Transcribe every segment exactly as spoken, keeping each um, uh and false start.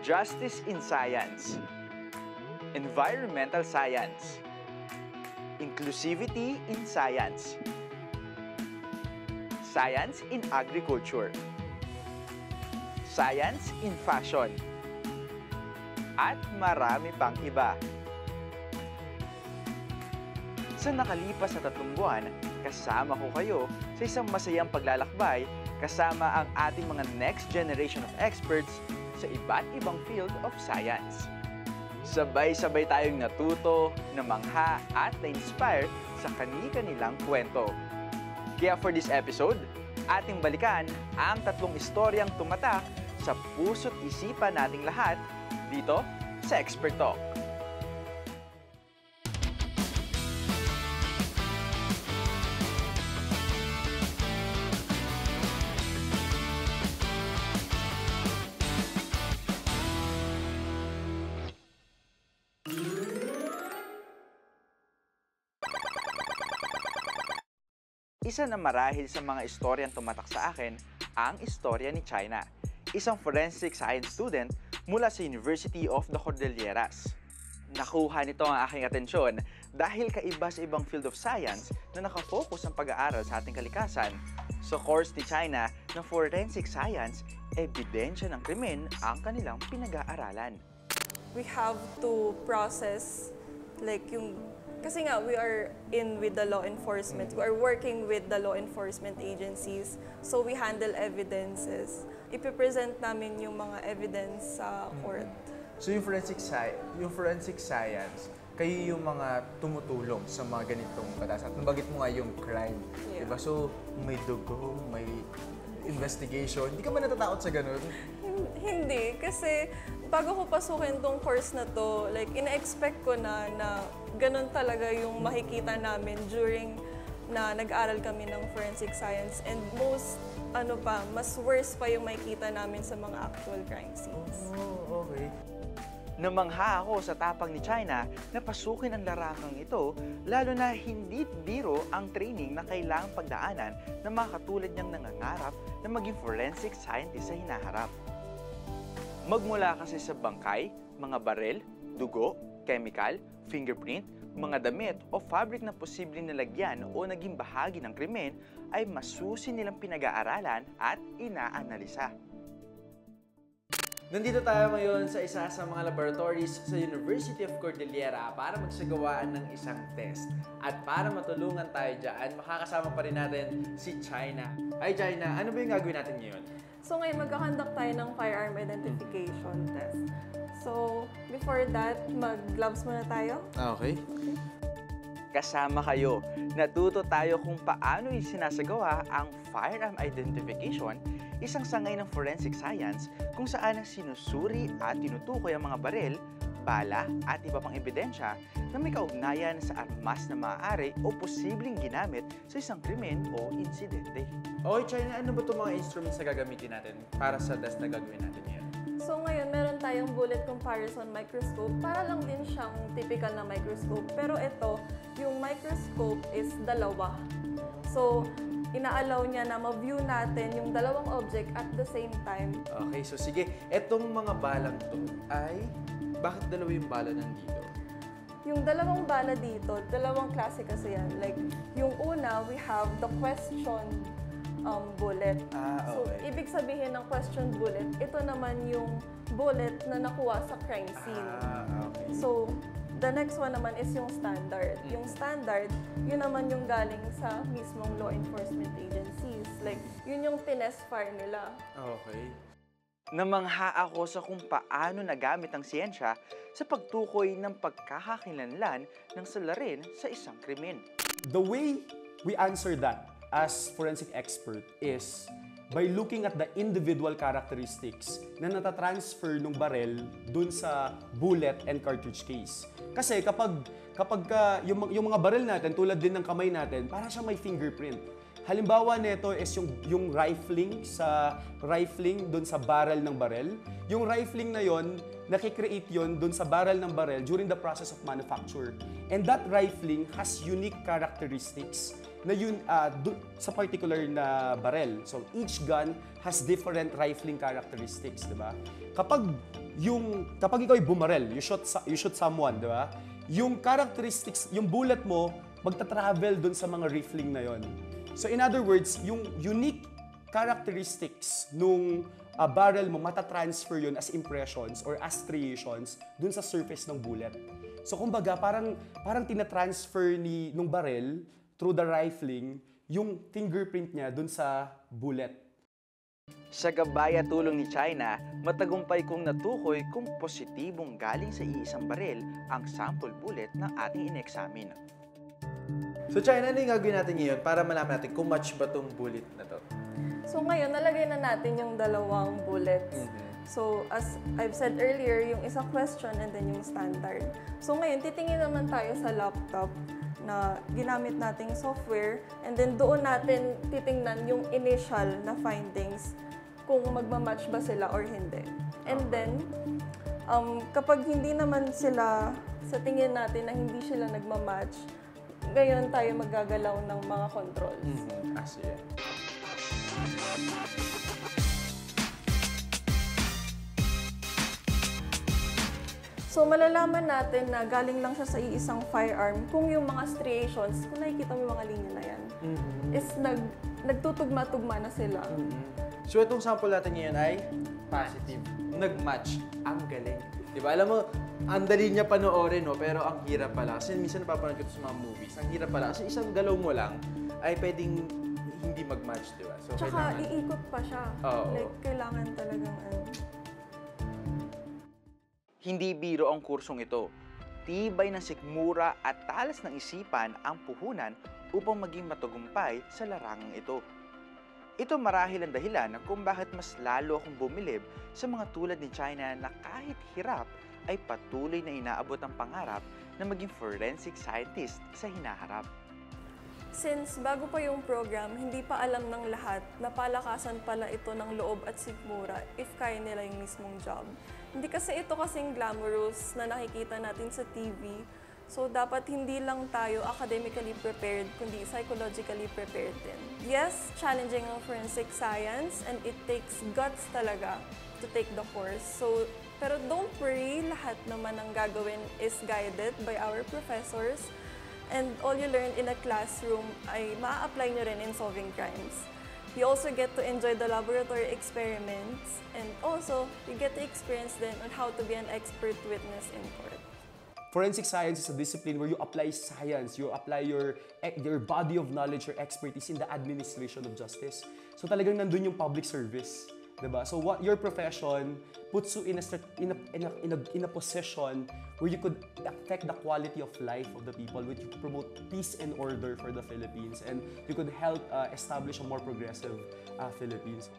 Justice in Science, Environmental Science, Inclusivity in Science, Science in Agriculture, Science in Fashion, at marami pang iba. Sa nakalipas na tatlong buwan, kasama ko kayo sa isang masayang paglalakbay kasama ang ating mga next generation of experts sa iba't ibang field of science. Sabay-sabay tayong natuto, namangha at na-inspire sa kani-kanilang kwento. Kaya for this episode, ating balikan ang tatlong istoryang tumatak sa puso't isipan nating lahat dito sa Expert Talk. Isa na marahil sa mga istoryang tumatak sa akin ang istorya ni China, isang forensic science student mula sa University of the Cordilleras. Nakuha nito ang aking atensyon dahil kaiba sa ibang field of science na nakafocus ang pag-aaral sa ating kalikasan. Sa course ni China ng forensic science, ebidensya ng krimen ang kanilang pinag-aaralan. We have to process like yung kasi nga, we are in with the law enforcement. We are working with the law enforcement agencies. So, we handle evidences. Ipipresent namin yung mga evidence sa court. So, yung forensic, sci yung forensic science, kayo yung mga tumutulong sa mga ganitong batas. At nabagit mo nga yung crime. Yeah. Diba? So, may dugo, may investigation. Hindi ka ba natatakot sa ganun? Hindi. Kasi, bago ko pasukin tong course na to, like, ina-expect ko na na ganun talaga yung makikita namin during na nag-aral kami ng forensic science. And most, ano pa, mas worse pa yung makikita namin sa mga actual crime scenes. Oh, okay. Namangha ako sa tapang ni China na pasukin ang larangang ito, lalo na hindi biro ang training na kailangang pagdaanan ng mga katulad niyang nangangarap na maging forensic scientist sa hinaharap. Magmula kasi sa bangkay, mga barel, dugo, chemical, fingerprint, mga damit o fabric na posibleng nalagyan o naging bahagi ng krimen ay masusi nilang pinag-aaralan at inaanalisa. Nandito tayo ngayon sa isa sa mga laboratories sa University of Cordillera para magsagawaan ng isang test. At para matulungan tayo dyan, makakasama pa rin natin si China. Hi China, ano ba yung gagawin natin ngayon? So ngayon, magkakandak tayo ng firearm identification test. So, before that, mag-gloves muna tayo. Okay. Kasama kayo, natuto tayo kung paano isinasagawa ang firearm identification, isang sangay ng forensic science kung saan sinusuri at tinutukoy ang mga baril, bala at iba pang ebidensya na may kaugnayan sa armas na maaari o posibleng ginamit sa isang krimen o insidente. Okay, China, ano ba itong mga instruments na gagamitin natin para sa test na gagawin natin ngayon? So ngayon, meron tayong bullet comparison microscope. Para lang din siyang typical na microscope. Pero ito, yung microscope is dalawa. So, ina-allow niya na ma-view natin yung dalawang object at the same time. Okay, so sige. Etong mga balang to ay, bakit dalawa yung bala nandito? Yung dalawang bala dito, dalawang klase kasi yan. Like, yung una, we have the question um, bullet. Ah, okay. So, ibig sabihin ng question bullet, ito naman yung bullet na nakuha sa crime scene. Ah, okay. So, the next one naman is yung standard. Mm. Yung standard, yun naman yung galing sa mismong law enforcement agencies. Like, yun yung tinest fire nila. Okay. Namangha ako sa kung paano nagamit ang siyensya sa pagtukoy ng pagkakakilanlan ng salarin sa isang krimen. The way we answer that as forensic expert is by looking at the individual characteristics na natatransfer ng barel dun sa bullet and cartridge case. Kasi kapag kapag ka, yung, yung mga barel natin, tulad din ng kamay natin, para siya may fingerprint. Halimbawa nito is yung, yung rifling sa rifling dun sa barrel ng barel. Yung rifling na yon, nakikreate yon dun sa barrel ng barel during the process of manufacture. And that rifling has unique characteristics na yun uh, sa particular na barrel. So each gun has different rifling characteristics, di ba? Kapag yung kapag ikaw ay bumarel, you shoot, sa- you shoot someone, di ba? Yung characteristics, yung bullet mo, magta-travel dun sa mga rifling na yon. So in other words, yung unique characteristics nung uh, barrel mo, matatransfer yun as impressions or as striations dun sa surface ng bullet. So kumbaga, parang, parang tinatransfer ni, nung barrel through the rifling yung fingerprint niya dun sa bullet. Sa gabay at tulong ni China, matagumpay kong natukoy kung positibong galing sa iisang baril ang sample bullet ng ating in-examine. So China, ano yung gagawin natin ngayon para malaman natin kung match ba tong bullet na to? So ngayon, nalagay na natin yung dalawang bullets. So as I've said earlier, yung isa question and then yung standard. So ngayon, titingin naman tayo sa laptop na ginamit nating software and then doon natin titingnan yung initial na findings kung magmamatch ba sila or hindi. And then, um, kapag hindi naman sila, sa tingin natin na hindi sila nagmamatch, ngayon tayo maggagalaw ng mga controls. Mm-hmm. Ah, sige. So, malalaman natin na galing lang siya sa iisang firearm kung yung mga striations, kung nakikita mo yung mga linya na yan, Mm-hmm. is nag, nagtutugma-tugma na sila. Mm-hmm. So itong sample natin ngayon ay positive. Nag-match. Ang galing. Diba? Alam mo, ang dali niya panoorin, no? Pero ang hirap pala. Kasi minsan napapanood ko ito sa mga movies. Ang hirap pala. Kasi isang galaw mo lang ay pwedeng hindi mag-match, diba? So, Tsaka kailangan... iikot pa siya. Oo. Like, kailangan talagang ano. Hindi biro ang kursong ito. Tibay ng sikmura at talas ng isipan ang puhunan upang maging matagumpay sa larangang ito. Ito marahil ang dahilan kung bakit mas lalo akong bumilib sa mga tulad ni China na kahit hirap ay patuloy na inaabot ang pangarap na maging forensic scientist sa hinaharap. Since bago pa yung program, hindi pa alam ng lahat na palakasan pala ito ng loob at sigmura if kaya nila yung mismong job. Hindi kasi ito kasing glamorous na nakikita natin sa T V. So, dapat hindi lang tayo academically prepared, kundi psychologically prepared din. Yes, challenging ang forensic science and it takes guts talaga to take the course. So, pero don't worry, lahat naman ang gagawin is guided by our professors. And all you learn in a classroom ay maa-apply nyo rin in solving crimes. You also get to enjoy the laboratory experiments and also you get to experience then on how to be an expert witness in court. Forensic science is a discipline where you apply science, you apply your your body of knowledge, your expertise in the administration of justice. So talagang nandun yung public service, diba? So what your profession puts you in a in a, in a, in a, in a position where you could affect the quality of life of the people, where you could promote peace and order for the Philippines, and you could help uh, establish a more progressive uh, Philippines.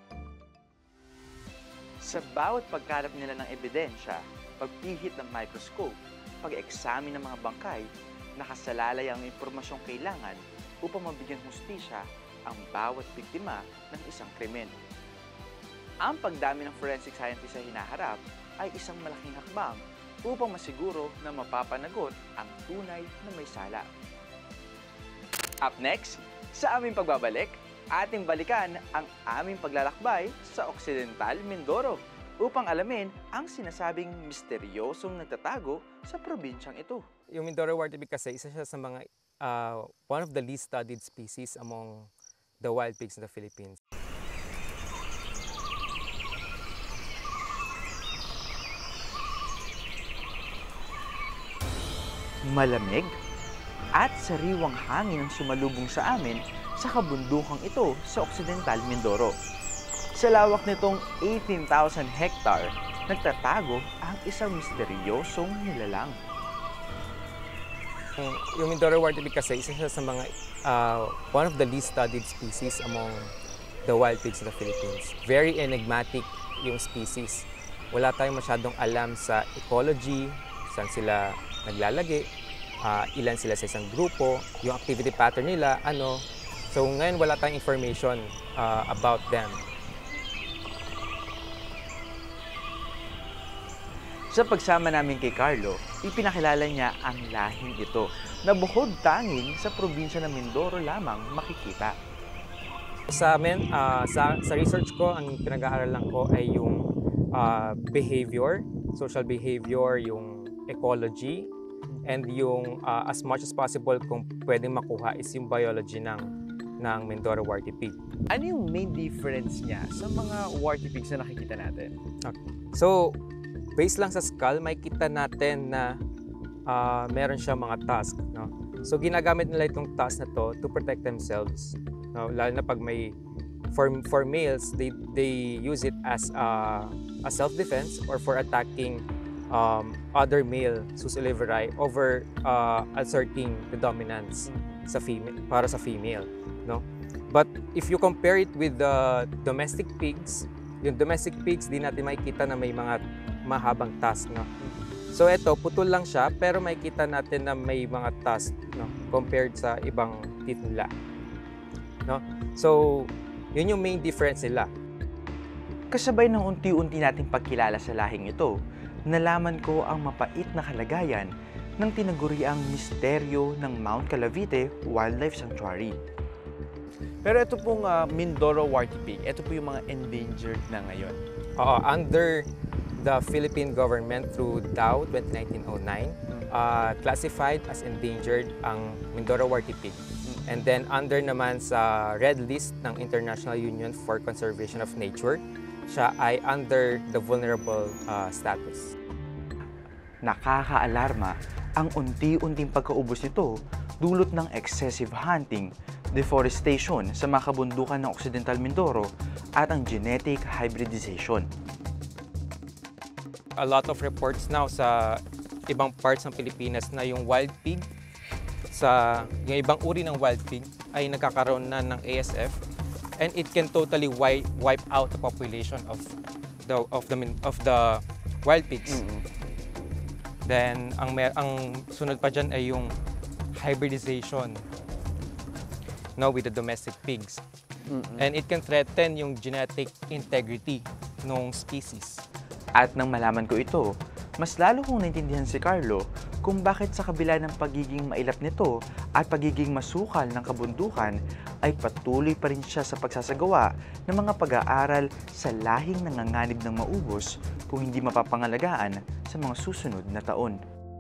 Sa bawat pagkalap nila ng ebidensya, pagpihit ng microscope, pag-examine ng mga bangkay, nakasalalay ang impormasyong kailangan upang mabigyan hustisya ang bawat biktima ng isang krimen. Ang pagdami ng forensic scientist sa hinaharap ay isang malaking hakbang upang masiguro na mapapanagot ang tunay na may sala. Up next, sa aming pagbabalik, ating balikan ang aming paglalakbay sa Occidental Mindoro upang alamin ang sinasabing misteryosong nagtatago sa probinsyang ito. Yung Mindoro waterpig kasi isa siya sa mga uh, one of the least studied species among the wild pigs in the Philippines. Malamig at sariwang hangin ang sumalubong sa amin sa kabundukang ito sa Occidental Mindoro. Sa lawak nitong eighteen thousand hectare, nagtatago ang isang misteryosong nilalang. Yung, yung Mindoro waterpig kasi isa siya sa mga uh, one of the least studied species among the wild pigs in the Philippines. Very enigmatic yung species. Wala tayong masyadong alam sa ecology, saan sila naglalagi, uh, ilan sila sa isang grupo, yung activity pattern nila, ano. So ngayon wala tayong information uh, about them. Sa pagsama namin kay Carlo, ipinakilala niya ang lahing ito na bukod tanging sa probinsya ng Mindoro lamang makikita. Sa amin, uh, sa, sa research ko, ang pinag-aaralan ko ay yung uh, behavior social behavior, yung ecology, and yung uh, as much as possible kung pwedeng makuha is yung biology ng ng Mindoro Warty Pig. Ano yung main difference niya sa mga warty pigs na nakikita natin? So, based lang sa skull, may kita natin na uh, meron siya mga tusk, no? So, ginagamit nila itong tusk na to to protect themselves. No? Lalo na pag may, for, for males, they, they use it as a, a self-defense or for attacking um, other male susiliveri over uh, asserting the dominance sa female, para sa female. No? But if you compare it with the domestic pigs, yung domestic pigs, di natin makikita na may mga mahabang tusk, no? So ito, putol lang siya, pero makikita natin na may mga tusk, no? Compared sa ibang teeth nila. No? So, yun yung main difference nila. Kasabay ng unti-unti nating pagkilala sa lahing ito, nalaman ko ang mapait na kalagayan ng tinaguriang misteryo ng Mount Calavite Wildlife Sanctuary. Pero ito pong uh, Mindoro Warty Pig, ito po yung mga endangered na ngayon. Oo, under the Philippine government through D A O twenty nineteen oh nine, uh, classified as endangered ang Mindoro Warty Pig. And then under naman sa red list ng International Union for Conservation of Nature, siya ay under the vulnerable uh, status. Nakakaalarma ang unti-unting pagkaubos nito dulot ng excessive hunting, deforestation sa mga kabundukan ng Occidental Mindoro at ang genetic hybridization. A lot of reports now sa ibang parts ng Pilipinas na yung wild pig, sa yung ibang uri ng wild pig ay nagkakaroon na ng A S F, and it can totally wipe, wipe out the population of the of the of the wild pigs. Mm-hmm. Then ang ang sunod pa diyan ay yung hybridization, no, with the domestic pigs. Mm-hmm. And it can threaten yung genetic integrity ng species. At nang malaman ko ito, mas lalo kong naintindihan si Carlo kung bakit sa kabila ng pagiging mailap nito at pagiging masukal ng kabundukan ay patuloy pa rin siya sa pagsasagawa ng mga pag-aaral sa lahing nanganganib ng maubos kung hindi mapapangalagaan sa mga susunod na taon.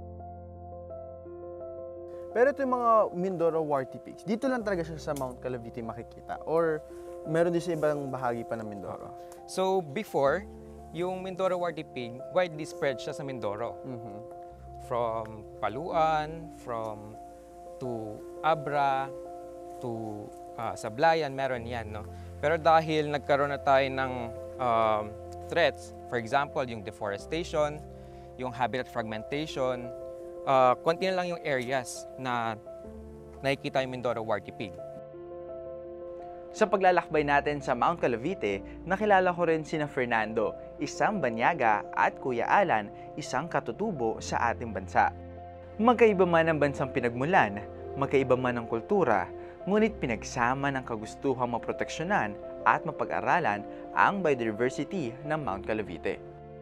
Pero ito yung mga Mindoro Warty Pigs, dito lang talaga siya sa Mount Calavite makikita? Or meron din sa ibang bahagi pa ng Mindoro? So before, yung Mindoro Warty Pig, widely spread siya sa Mindoro. Mm-hmm. From Paluan, from to Abra, to uh, Sablayan, meron yan, no? Pero dahil nagkaroon na tayo ng um, threats, for example, yung deforestation, yung habitat fragmentation, uh, konti na lang yung areas na nakikita yung Mindoro Warty Pig. Sa paglalakbay natin sa Mount Calavite, nakilala ko rin sina Fernando, isang banyaga, at Kuya Alan, isang katutubo sa ating bansa. Magkaiba man ang bansang pinagmulan, magkaiba man ang kultura, ngunit pinagsama ng kagustuhang maproteksyonan at mapag-aralan ang biodiversity ng Mount Calavite.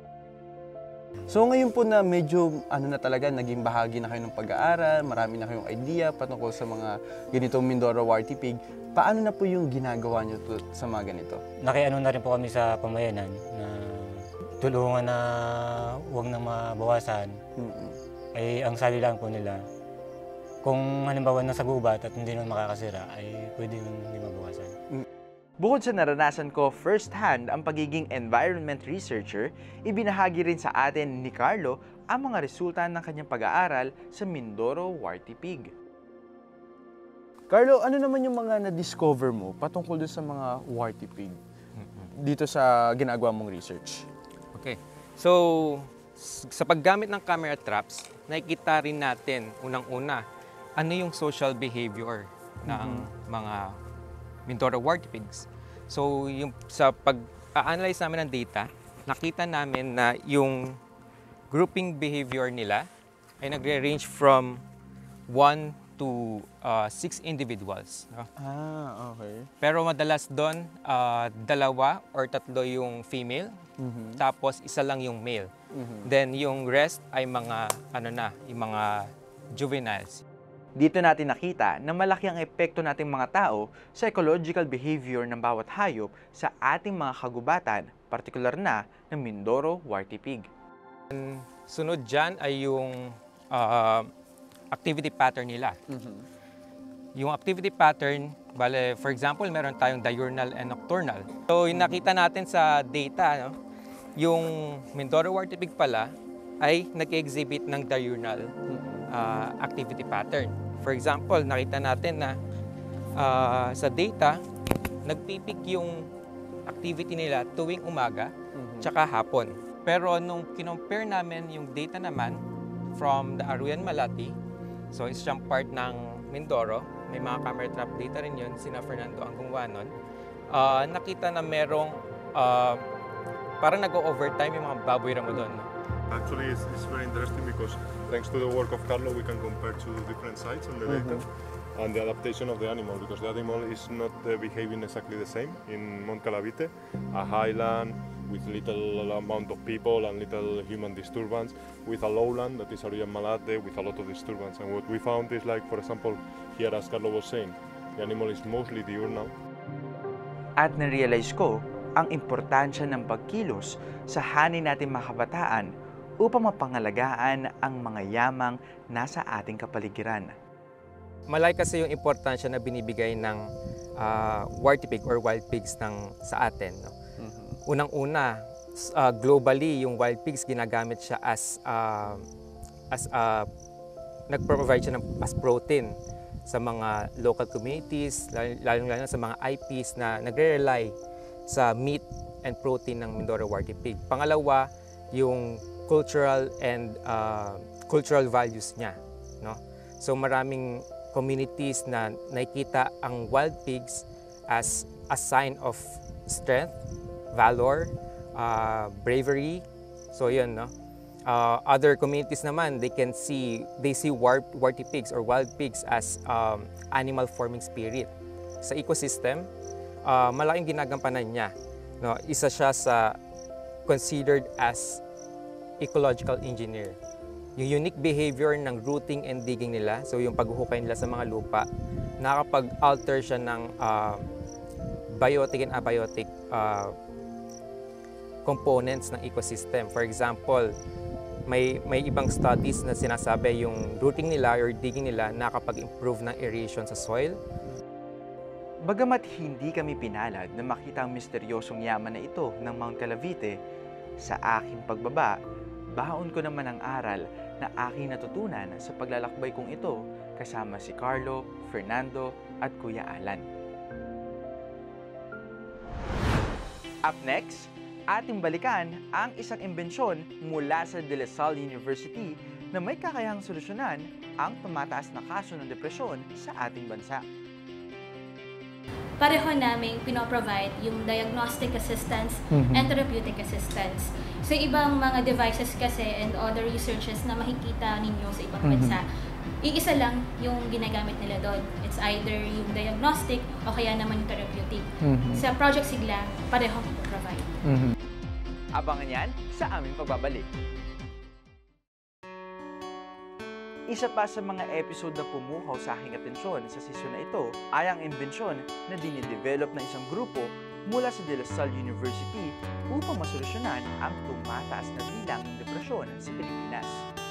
So ngayon po na medyo ano na talaga, naging bahagi na kayo ng pag-aaral, marami na kayong idea patungkol sa mga ganitong Mindoro Warty Pig, paano na po yung ginagawa nyo to, sa mga ganito? Nakiano na rin po kami sa pamayanan na tulungan na huwag na mabawasan. Mm-hmm. Ay ang sali lang po nila, kung halimbawa nasa gubat at hindi naman makakasira, ay pwede nang hindi mabawasan. Mm-hmm. Bukod sa naranasan ko first-hand ang pagiging environment researcher, ibinahagi rin sa atin ni Carlo ang mga resulta ng kanyang pag-aaral sa Mindoro Warty Pig. Carlo, ano naman yung mga na-discover mo patungkol doon sa mga Warty Pig dito sa ginagawa mong research? Okay. So, sa paggamit ng camera traps, nakikita rin natin, unang-una, ano yung social behavior ng mm-hmm. mga Mindoro Warty Pigs. So, yung, sa pag-analyze namin ng data, nakita namin na yung grouping behavior nila ay nagre-range from one to uh, six individuals. No? Ah, okay. Pero madalas doon, uh, dalawa or tatlo yung female, mm-hmm. tapos isa lang yung male. Mm-hmm. Then yung rest ay mga, ano na, yung mga juveniles. Dito natin nakita na malaki ang epekto nating mga tao sa ecological behavior ng bawat hayop sa ating mga kagubatan, partikular na ng Mindoro Warty Pig. Sunod dyan ay yung uh, activity pattern nila. Yung activity pattern, bale, for example, meron tayong diurnal and nocturnal. So, yung nakita natin sa data, no, yung Mindoro Wartipig pala ay nag-exhibit ng diurnal uh, activity pattern. For example, nakita natin na uh, sa data, nagpipik yung activity nila tuwing umaga tsaka hapon. Pero nung kinompare namin yung data naman from the Aruyan Malati, so is siyang part ng Mindoro, may mga camera trap data rin yun, sina Fernando Angungwanon, uh, nakita na merong uh, parang nag-overtime yung mga baboy ramo doon. Actually, it's, it's very interesting because thanks to the work of Carlo, we can compare two different sites on the data and the adaptation of the animal, because the animal is not uh, behaving exactly the same in Mount Calavite, a highland with little amount of people and little human disturbance, with a lowland that is Aruyan Malate with a lot of disturbance. And what we found is, like, for example, here as Carlo was saying, the animal is mostly diurnal. At na-realize ko ang importansya ng pagkilos sa hanin natin mga kabataan upang mapangalagaan ang mga yamang nasa ating kapaligiran. Malay kasi yung importansya na binibigay ng uh, wartipig or wild pigs ng, sa atin. No? Unang-una, uh, globally, yung wild pigs ginagamit siya as, uh, as uh, nag-provide siya ng, as protein sa mga local communities, lalong-lalo sa mga I Ps na nagre-rely sa meat and protein ng Mindoro Wartipig. Pangalawa, yung cultural and uh, cultural values niya. No? So maraming communities na nakikita ang wild pigs as a sign of strength, valor, uh, bravery. So yun, no? Uh, other communities naman, they can see, they see war, warty pigs or wild pigs as um, animal forming spirit. Sa ecosystem, uh, malaking ginagampanan niya. No? Isa siya sa considered as ecological engineer. Yung unique behavior ng rooting and digging nila, so yung paghuhukay nila sa mga lupa, nakakapag-alter siya ng uh, biotic and abiotic uh, components ng ecosystem. For example, may, may ibang studies na sinasabi yung rooting nila or digging nila nakakapag-improve ng aeration sa soil. Bagamat hindi kami pinalad na makita ang misteryosong yaman na ito ng Mount Calavite, sa aking pagbaba, baon ko naman ang aral na aking natutunan sa paglalakbay kong ito kasama si Carlo, Fernando at Kuya Alan. Up next, ating balikan ang isang imbensyon mula sa De La Salle University na may kakayahang solusyonan ang tumataas na kaso ng depresyon sa ating bansa. Pareho namin pinoprovide yung diagnostic assistance mm-hmm. and therapeutic assistance. So ibang mga devices kasi and other researches na makikita ninyo sa ibang mm-hmm. bansa, iisa lang yung ginagamit nila doon. It's either yung diagnostic o kaya naman yung therapeutic. Mm-hmm. Sa Project Sigla, pareho provide. Mm-hmm. Abangan yan sa aming pagbabalik. Isa pa sa mga episode na pumukaw sa aking atensyon sa season na ito ay ang imbensyon na dinidevelop ng isang grupo mula sa De La Salle University upang masolusyonan ang tumataas na bilang ng depresyon sa Pilipinas.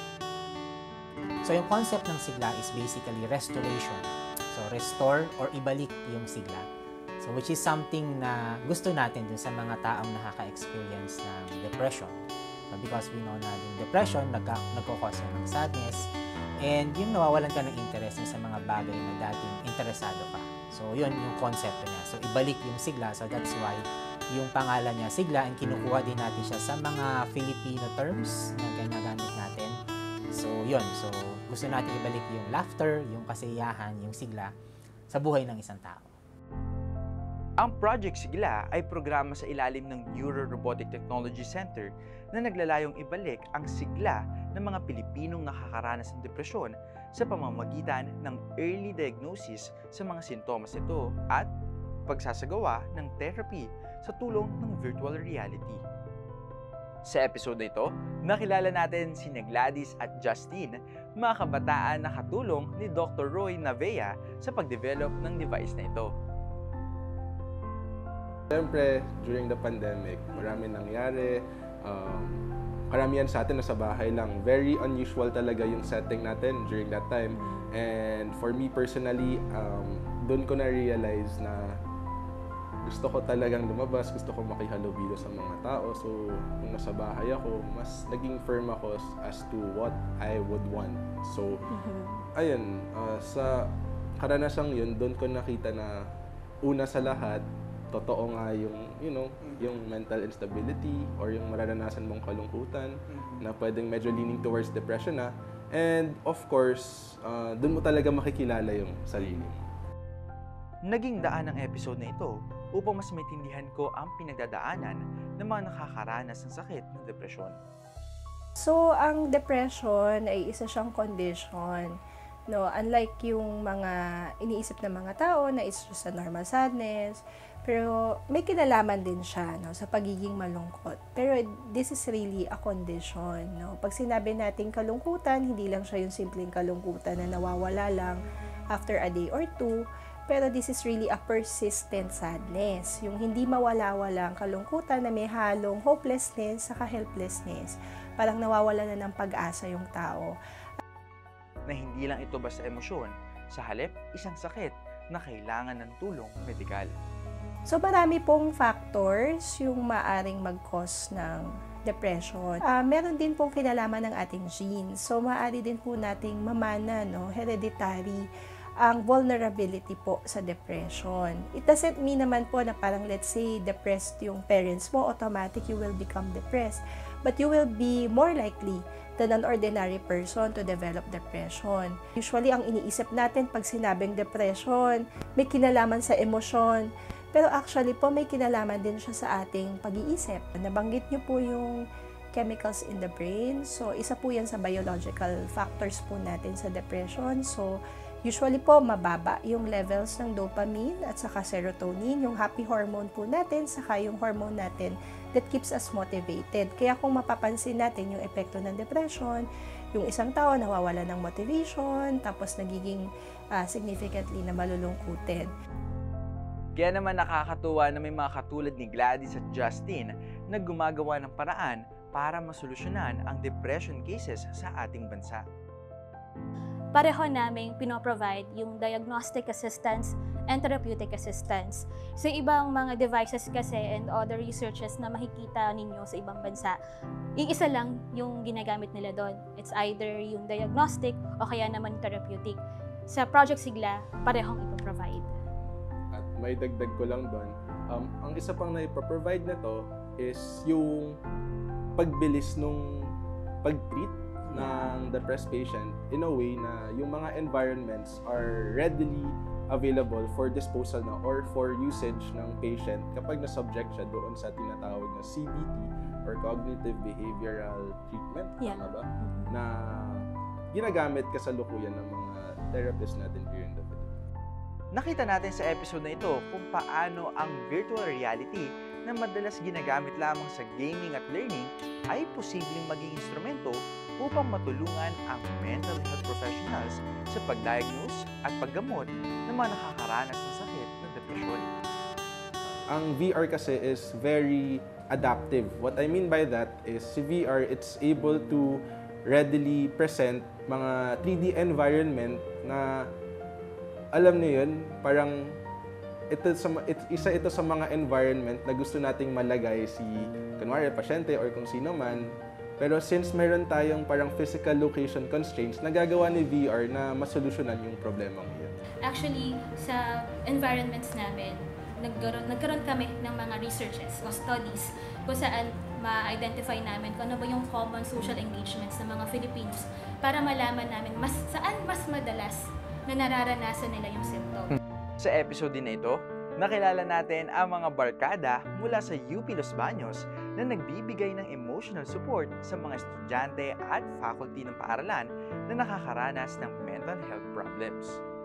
So yung concept ng sigla is basically restoration. So restore or ibalik yung sigla. So which is something na gusto natin dun sa mga taong nakaka-experience ng depression. So because we know na yung depression nagka, nagkakos ng sadness, and yung nawawalan ka ng interest sa mga bagay na dating interesado ka. So, yun yung konsepto niya. So, ibalik yung sigla. So, that's why yung pangalan niya sigla, and kinukuha din natin siya sa mga Filipino terms na ginagamit natin. So, yun. So, gusto natin ibalik yung laughter, yung kasiyahan, yung sigla sa buhay ng isang tao. Ang Project Sigla ay programa sa ilalim ng Neuro Robotic Technology Center na naglalayong ibalik ang sigla ng mga Pilipinong nakakaranas ng depresyon sa pamamagitan ng early diagnosis sa mga sintomas nito at pagsasagawa ng therapy sa tulong ng virtual reality. Sa episode na ito, nakilala natin si Gladys at Justine, mga kabataan na katulong ni Doctor Roy Navea sa pagdevelop ng device na ito. Siyempre, during the pandemic, marami nangyari. Um, karamihan sa atin nasa bahay lang. Very unusual talaga yung setting natin during that time. And for me personally, um, doon ko na-realize na gusto ko talagang lumabas, gusto ko makihalubilo sa mga tao. So, nung nasa bahay ako, mas naging firm ako as to what I would want. So, mm-hmm. ayun, uh, sa karanasang yun, doon ko nakita na una sa lahat, totoo nga yung, you know, yung mental instability or yung mararanasan mong kalungkutan mm-hmm. na pwedeng medyo leaning towards depression na. And of course, uh, doon mo talaga makikilala yung sarili mo. Naging daan ang episode na ito upang mas maintindihan ko ang pinagdadaanan ng mga nakakaranas ng sakit ng depresyon. So, ang depression ay isa siyang condition. No, unlike yung mga iniisip ng mga tao na it's just a normal sadness, pero may kinalaman din siya no, sa pagiging malungkot. Pero this is really a condition. No? Pag sinabi natin kalungkutan, hindi lang siya yung simpleng kalungkutan na nawawala lang after a day or two, pero this is really a persistent sadness. Yung hindi mawala-wala ang kalungkutan na may halong hopelessness saka helplessness. Parang nawawala na ng pag-asa yung tao. Na hindi lang ito basta emosyon, sa halip isang sakit na kailangan ng tulong medikal. So marami pong factors yung maaring mag-cause ng depression. Uh, meron din pong kinalaman ng ating genes. So maaari din po nating mamana, no, hereditary, ang vulnerability po sa depression. It doesn't mean naman po na parang let's say depressed yung parents mo, automatic you will become depressed. But you will be more likely than an ordinary person to develop depression. Usually, ang iniisip natin pag sinabing depression, may kinalaman sa emosyon. Pero actually po, may kinalaman din siya sa ating pag-iisip. Nabanggit niyo po yung chemicals in the brain. So, isa po yan sa biological factors po natin sa depression. So, usually po, mababa yung levels ng dopamine at saka serotonin, yung happy hormone po natin, saka yung hormone natin that keeps us motivated. Kaya kung mapapansin natin yung epekto ng depression, yung isang tao nawawala ng motivation, tapos nagiging uh, significantly na malulungkutin. Kaya naman nakakatuwa na may mga katulad ni Gladys at Justin na gumagawa ng paraan para masolusyonan ang depression cases sa ating bansa. Pareho naming pinoprovide yung diagnostic assistance and therapeutic assistance. Sa ibang mga devices kasi and other researches na makikita ninyo sa ibang bansa, iisa lang yung ginagamit nila doon. It's either yung diagnostic o kaya naman therapeutic. Sa Project Sigla, parehong ipoprovide. At may dagdag ko lang doon, um, ang isa pang na-provide na to is yung pagbilis nung pag-treat ng depressed patient in a way na yung mga environments are readily available for disposal na or for usage ng patient kapag na-subject siya doon sa tinatawag na C B T or Cognitive Behavioral Treatment, yeah. tama ba? Na ginagamit kasalukuyan ng mga therapists natin here in the Philippines. Nakita natin sa episode na ito kung paano ang virtual reality na madalas ginagamit lamang sa gaming at learning ay posibleng maging instrumento upang matulungan ang mental health professionals sa pag-diagnose at paggamot ng mga nakakaranas ng sakit ng depresyon. Ang V R kasi is very adaptive. What I mean by that is si V R, it's able to readily present mga three D environment na alam niyo yun, parang ito sa, it, isa ito sa mga environment na gusto nating malagay si kunwari pasyente or kung sino man. Pero since meron tayong parang physical location constraints, nagagawa ni V R na masolusyonan yung problemang iyon. Actually, sa environments namin, nagkaroon, nagkaroon kami ng mga researches o studies kung saan ma-identify namin kung ano ba yung common social engagements ng mga Filipinos para malaman namin mas saan mas madalas na nararanasan nila yung symptom. Sa episode din na ito, nakilala natin ang mga barkada mula sa U P Los Baños na nagbibigay ng emotional support sa mga estudyante at faculty ng paaralan na nakakaranas ng mental health problems.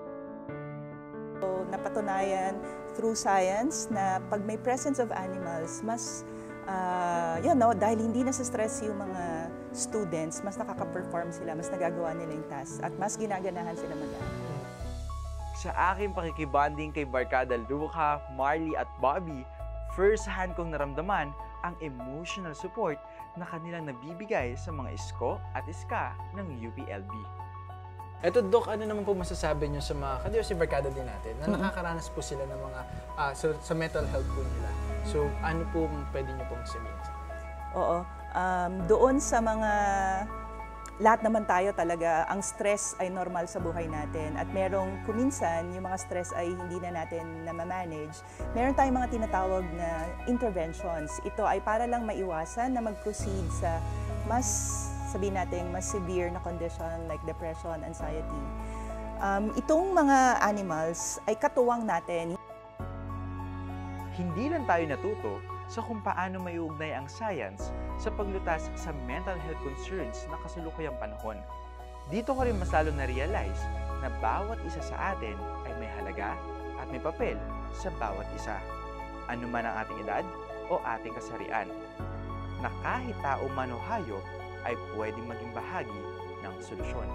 So, napatunayan through science na pag may presence of animals, mas, uh, you know, dahil hindi na sa stress yung mga students, mas nakaka-perform sila, mas nagagawa nila yung task, at mas ginaganahan sila mag-aaral. Sa aking pakikibanding kay Barkada Luca, Marley at Bobby, first hand kong naramdaman ang emotional support na kanilang nabibigay sa mga isko at iska ng U P L B. Eto, Doc, ano naman po masasabi nyo sa mga ka-D O C barkada din natin na nakakaranas po sila ng mga uh, sa, sa mental health po nila? So, ano po pwede nyo pong sabihin? Oo. Um, doon sa mga, lahat naman tayo talaga, ang stress ay normal sa buhay natin. At merong kuminsan, yung mga stress ay hindi na natin na ma-manage. Meron tayong mga tinatawag na interventions. Ito ay para lang maiwasan na mag-proceed sa mas, sabihin natin, mas severe na condition like depression, anxiety. Um, itong mga animals ay katuwang natin. Hindi lang tayo natuto sa kung paano maiugnay ang science sa paglutas sa mental health concerns na kasalukuyang panahon. Dito ko rin mas lalo na-realize na bawat isa sa atin ay may halaga at may papel sa bawat isa. Ano man ang ating edad o ating kasarian. Na kahit tao man o hayop ay pwedeng maging bahagi ng solusyon.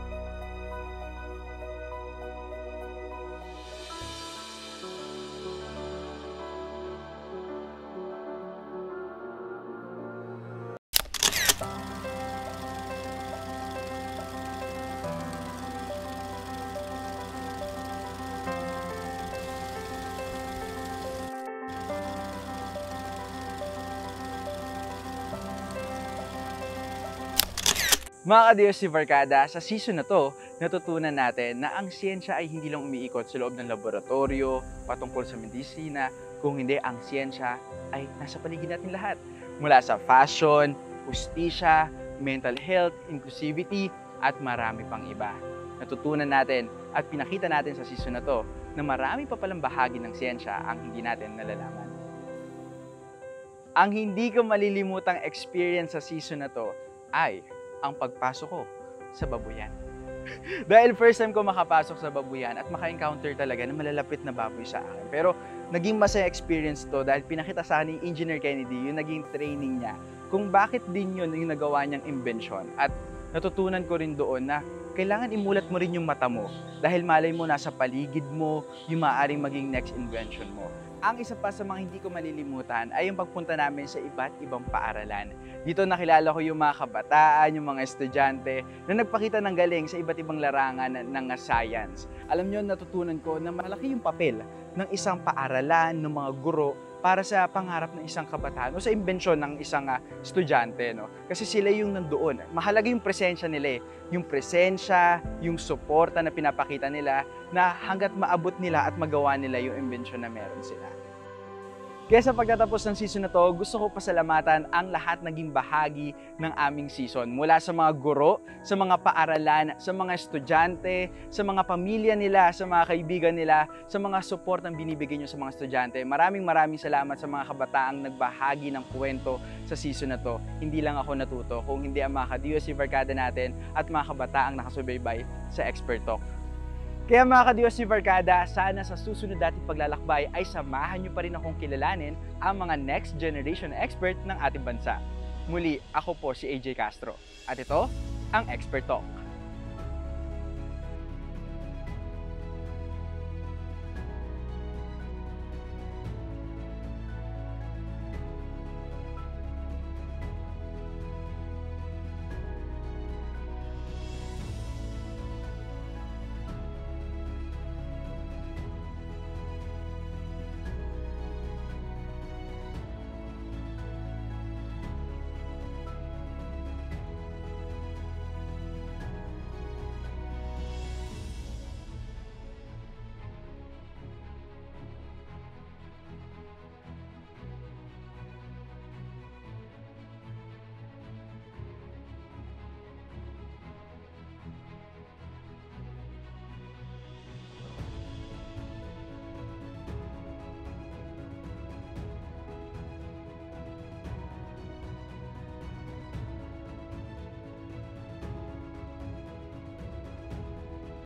Mga ka-D O C Barkada, sa season na to, natutunan natin na ang siyensya ay hindi lang umiikot sa loob ng laboratorio, patungkol sa medisina, kung hindi ang siyensya ay nasa paligid natin lahat. Mula sa fashion, hustisya, mental health, inclusivity, at marami pang iba. Natutunan natin at pinakita natin sa season na to na marami pa palang bahagi ng siyensya ang hindi natin nalalaman. Ang hindi ko malilimutang experience sa season na to ay ang pagpasok ko sa babuyan. Dahil first time ko makapasok sa babuyan at maka-encounter talaga ng malalapit na baboy sa akin. Pero naging masaya experience to dahil pinakita sa akin ni Engineer Kennedy yung naging training niya kung bakit din yun yung nagawa niyang invention. At natutunan ko rin doon na kailangan imulat mo rin yung mata mo dahil malay mo nasa paligid mo yung maaaring maging next invention mo. Ang isa pa sa mga hindi ko malilimutan ay yung pagpunta namin sa iba't ibang paaralan. Dito nakilala ko yung mga kabataan, yung mga estudyante na nagpakita ng galing sa iba't ibang larangan ng science. Alam nyo, natutunan ko na malaki yung papel ng isang paaralan, ng mga guro, para sa pangarap ng isang kabataan o sa imbensyon ng isang uh, estudyante. No? Kasi sila yung nandoon. Mahalaga yung presensya nila eh. Yung presensya, yung suporta na pinapakita nila na hanggat maabot nila at magawa nila yung imbensyon na meron sila. Kaya sa pagtatapos ng season na to, gusto ko pasalamatan ang lahat naging bahagi ng aming season. Mula sa mga guro, sa mga paaralan, sa mga estudyante, sa mga pamilya nila, sa mga kaibigan nila, sa mga support ang binibigay nyo sa mga estudyante. Maraming maraming salamat sa mga kabataang nagbahagi ng kwento sa season na to. Hindi lang ako natuto, kung hindi ang mga ka-D O C Barkada natin at mga kabataang nakasubaybay sa Expert Talk. Kaya mga ka-D O C Barkada, sana sa susunod nating paglalakbay ay samahan nyo pa rin akong kilalanin ang mga next generation expert ng ating bansa. Muli, ako po si A J Castro. At ito, ang Expert Talk.